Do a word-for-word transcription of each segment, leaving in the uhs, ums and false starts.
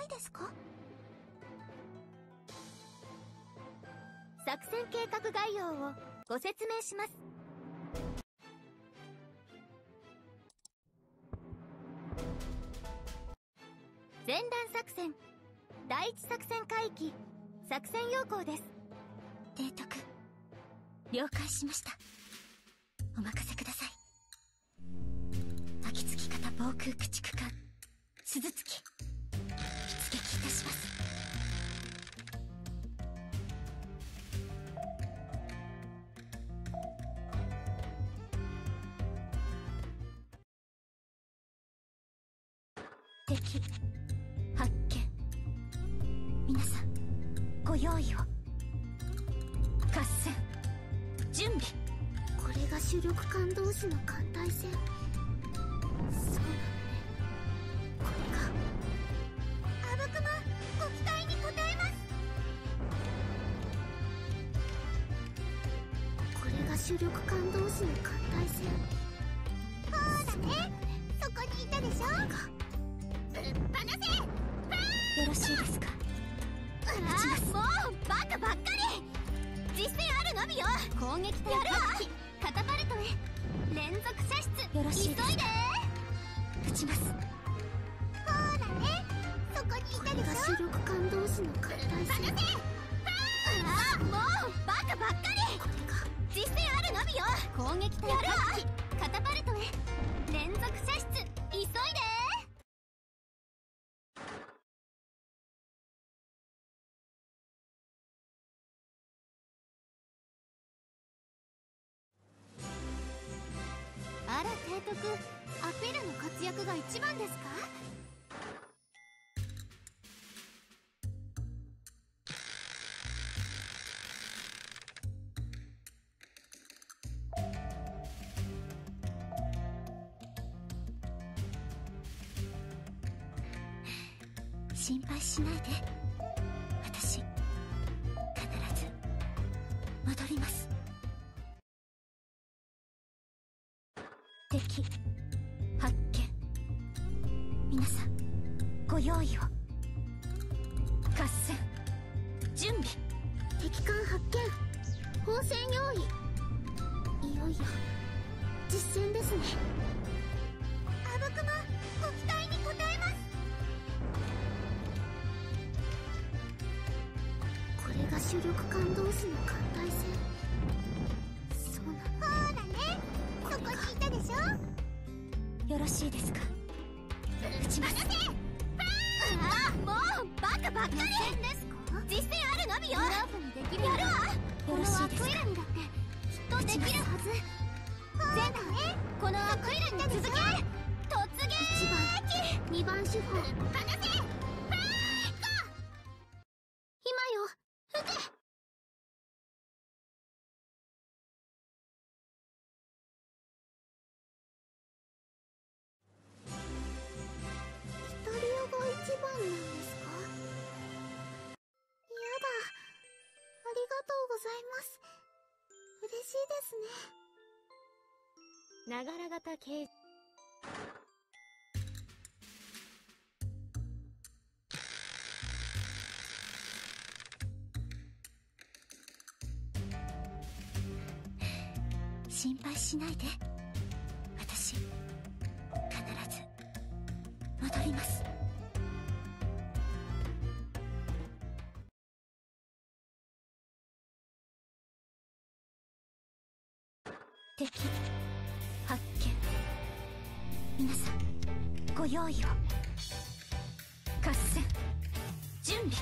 ないですか？ 作戦計画概要をご説明します。前段作戦第一作戦海域作戦要項です。 提督、了解しました。お任せください。秋月型防空駆逐艦鈴月、出撃いたします。敵発見。皆さんご用意を。合戦準備。 これが主力艦同士の艦隊戦。そうなのね。これがあぶくま、ご期待に応えます。これが主力艦同士の艦隊戦。そうだね、そこにいたでしょ。ぶっ放せ。 よろしいですか？ ああ、もうバカばっかり。実戦あるのみよ。攻撃隊やるわ。カタパルトへ連続射出。 よろしいですか？ 急いで。 撃ちます。 そうだね、そこにいたでしょ。これが主力艦同士の艦隊戦。 ああ、もうバカばっかり。 これが実戦あるのみよ。攻撃隊やるわ。カタパルトへ連続射出。急いで。あら提督、アペルの活躍が一番ですか？ 心配しないで。私必ず戻ります。敵発見。皆さんご用意を。合戦準備。 敵艦発見。砲戦用意。いよいよ実戦ですね。あぶくま、ご期待に応えます。これが主力艦同士の艦隊戦。そうなの。ほらね、そこにいたでしょ。 よろしいですか？撃ちます。 ああ、もうバカばっかり。ですか？実戦あるのみよ。グラフにできるやるわ。 よろしいですか？ このアクイラにだってきっとできるはず。前回このアクイラに続け突撃。 にばん手法。 離せ。 今よ、撃て。イタリアが一番なんですか？やだ、ありがとうございます。嬉しいですね。 ながら型形。 心配しないで。私必ず戻ります。敵発見。皆さんご用意を。合戦準備。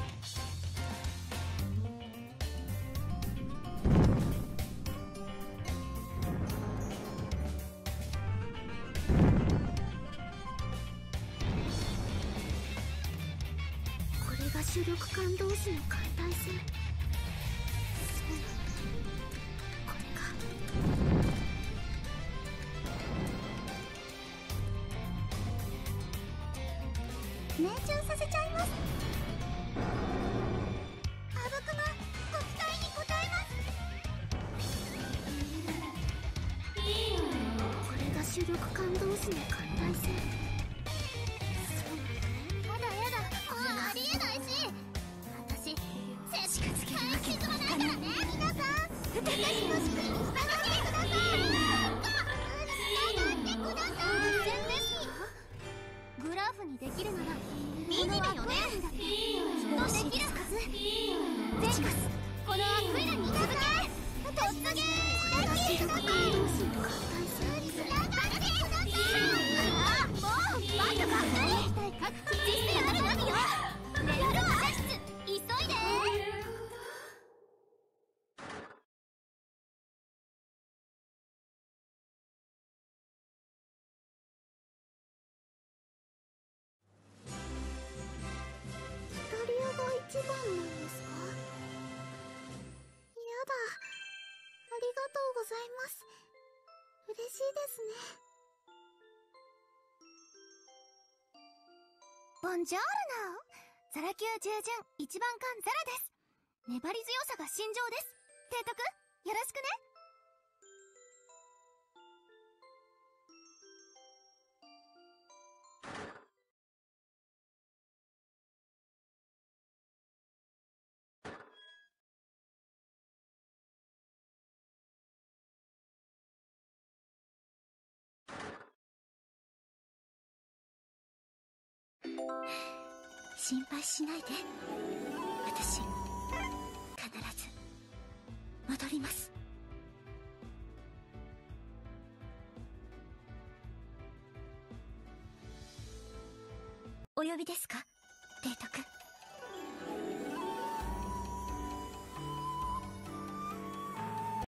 主力艦同士の艦隊戦。そうなの。これが命中させちゃいます。あぶくま、ご期待に応えます。いいの。これが主力艦同士の艦隊戦。そうなの。やだやだ、もうあり私の仕組みに従ってください。従ってください。偶然ですよ。グラフにできるならミニだよね。きっとできるはず。ゼンカス、このアクエラに続け。突撃私の感動心の簡単さに従ってください。ああ、もうバカばっかり。実践あるナビよ。やるわ。急いで。イタリアが一番なんですか？やだ。ありがとうございます。嬉しいですね。ボンジョールノー。ザラ級従順一番艦ザラです。粘り強さが信条です。提督、よろしくね。心配しないで。私必ず戻ります。お呼びですか、提督。